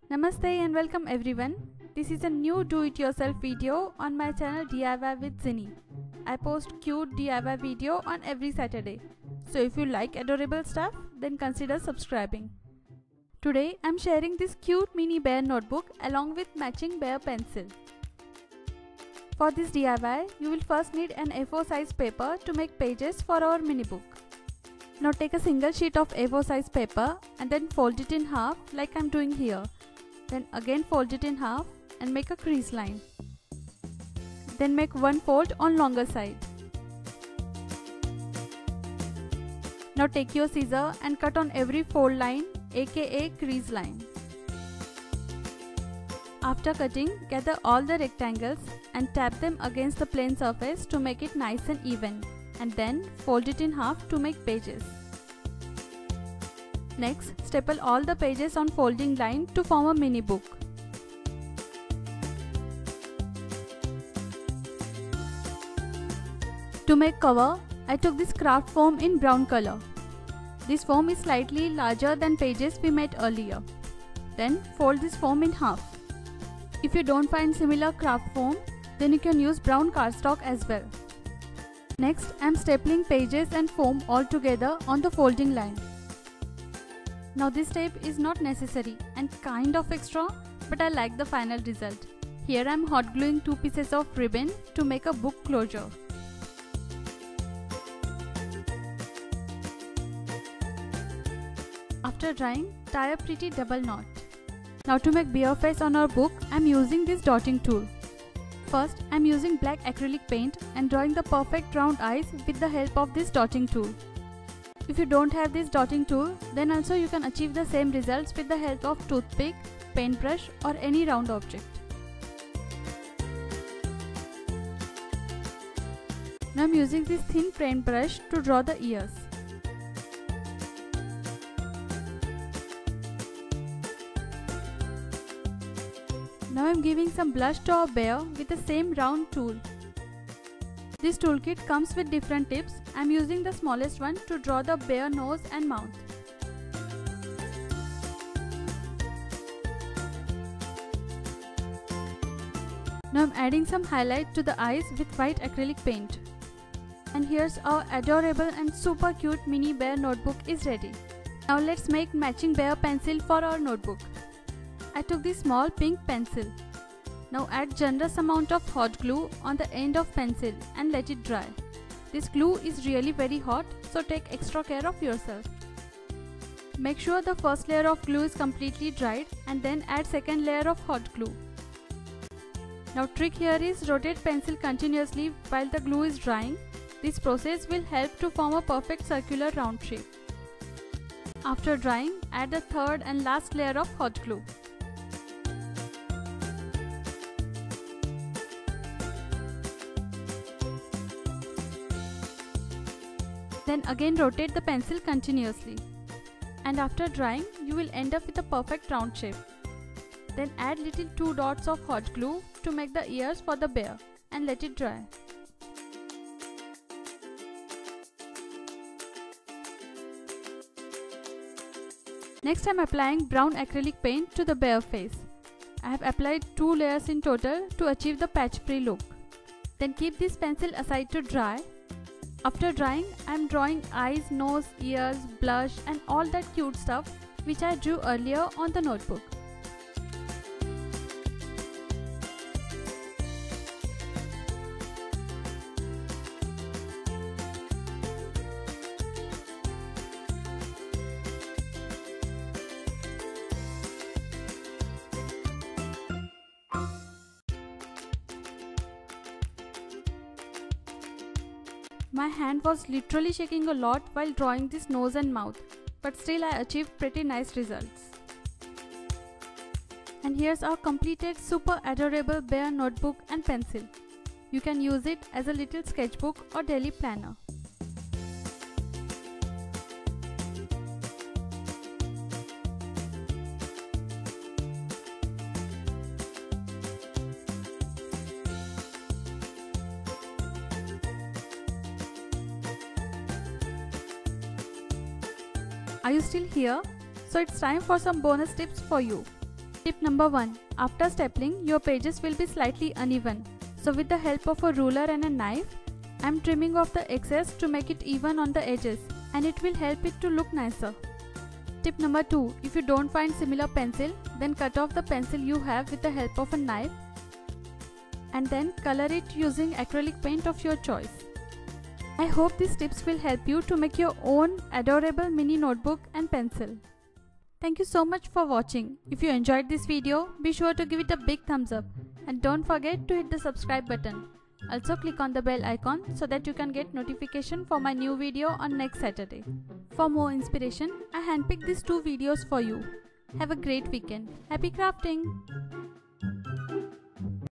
Namaste and welcome everyone. This is a new do-it-yourself video on my channel DIY with Zinni. I post cute DIY video on every Saturday. So if you like adorable stuff, then consider subscribing. Today I'm sharing this cute mini bear notebook along with matching bear pencil. For this DIY, you will first need an A4 size paper to make pages for our mini book. Now take a single sheet of A4 size paper and then fold it in half like I'm doing here. Then again fold it in half and make a crease line. Then make one fold on longer side. Now take your scissor and cut on every fold line, aka crease line. After cutting, gather all the rectangles and tap them against the plain surface to make it nice and even, and then fold it in half to make pages. Next, staple all the pages on folding line to form a mini book. To make cover, I took this craft foam in brown color. This foam is slightly larger than pages we made earlier. Then fold this foam in half. If you don't find similar craft foam, then you can use brown cardstock as well. Next, I am stapling pages and foam all together on the folding line. Now this tape is not necessary and kind of extra, but I like the final result. Here I am hot gluing two pieces of ribbon to make a book closure. After drying, tie a pretty double knot. Now to make bear face on our book, I am using this dotting tool. First, I am using black acrylic paint and drawing the perfect round eyes with the help of this dotting tool. If you don't have this dotting tool, then also you can achieve the same results with the help of toothpick, paintbrush or any round object. Now I am using this thin paintbrush to draw the ears. Now I am giving some blush to our bear with the same round tool. This toolkit comes with different tips. I am using the smallest one to draw the bear nose and mouth. Now I am adding some highlight to the eyes with white acrylic paint. And here's our adorable and super cute mini bear notebook is ready. Now let's make matching bear pencil for our notebook. I took this small pink pencil. Now add generous amount of hot glue on the end of pencil and let it dry. This glue is really very hot, so take extra care of yourself. Make sure the first layer of glue is completely dried and then add second layer of hot glue. Now trick here is rotate pencil continuously while the glue is drying. This process will help to form a perfect circular round shape. After drying, add the third and last layer of hot glue. Then again rotate the pencil continuously. And after drying, you will end up with a perfect round shape. Then add little 2 dots of hot glue to make the ears for the bear and let it dry. Next I am applying brown acrylic paint to the bear face. I have applied 2 layers in total to achieve the patch-free look. Then keep this pencil aside to dry. After drying, I am drawing eyes, nose, ears, blush and all that cute stuff which I drew earlier on the notebook. My hand was literally shaking a lot while drawing this nose and mouth, but still I achieved pretty nice results. And here's our completed super adorable bear notebook and pencil. You can use it as a little sketchbook or daily planner. Are you still here? So it's time for some bonus tips for you. Tip number 1. After stapling, your pages will be slightly uneven. So with the help of a ruler and a knife, I am trimming off the excess to make it even on the edges, and it will help it to look nicer. Tip number 2. If you don't find similar pencil, then cut off the pencil you have with the help of a knife and then color it using acrylic paint of your choice. I hope these tips will help you to make your own adorable mini notebook and pencil. Thank you so much for watching. If you enjoyed this video, be sure to give it a big thumbs up and don't forget to hit the subscribe button. Also click on the bell icon so that you can get notification for my new video on next Saturday. For more inspiration, I handpicked these 2 videos for you. Have a great weekend. Happy crafting!